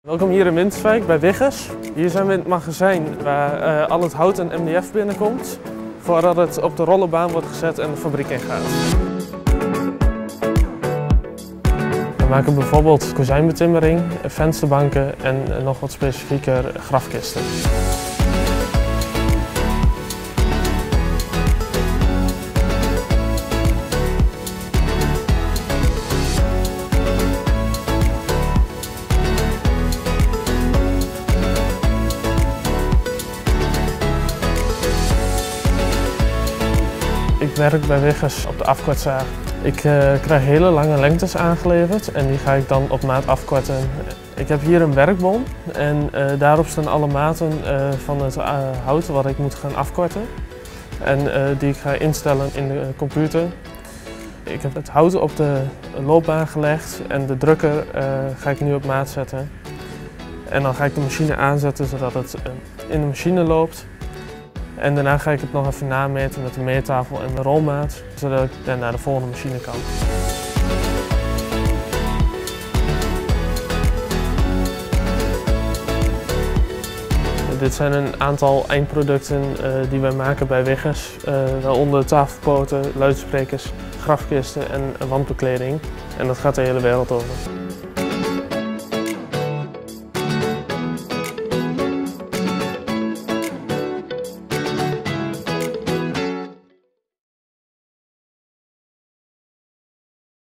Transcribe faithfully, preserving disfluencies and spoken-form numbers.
Welkom hier in Winterswijk bij Wiggers. Hier zijn we in het magazijn waar uh, al het hout en M D F binnenkomt, voordat het op de rollenbaan wordt gezet en de fabriek ingaat. We maken bijvoorbeeld kozijnbetimmering, vensterbanken en nog wat specifieker grafkisten. Ik werk bij Wiggers op de afkortzaag. Ik uh, krijg hele lange lengtes aangeleverd en die ga ik dan op maat afkorten. Ik heb hier een werkbon en uh, daarop staan alle maten uh, van het uh, hout wat ik moet gaan afkorten. En uh, die ik ga instellen in de computer. Ik heb het hout op de loopbaan gelegd en de drukker uh, ga ik nu op maat zetten. En dan ga ik de machine aanzetten zodat het uh, in de machine loopt. En daarna ga ik het nog even nameten met de meettafel en de rolmaat, zodat ik dan naar de volgende machine kan. Dit zijn een aantal eindproducten uh, die wij maken bij Wiggers, uh, waaronder tafelpoten, luidsprekers, grafkisten en wandbekleding. En dat gaat de hele wereld over.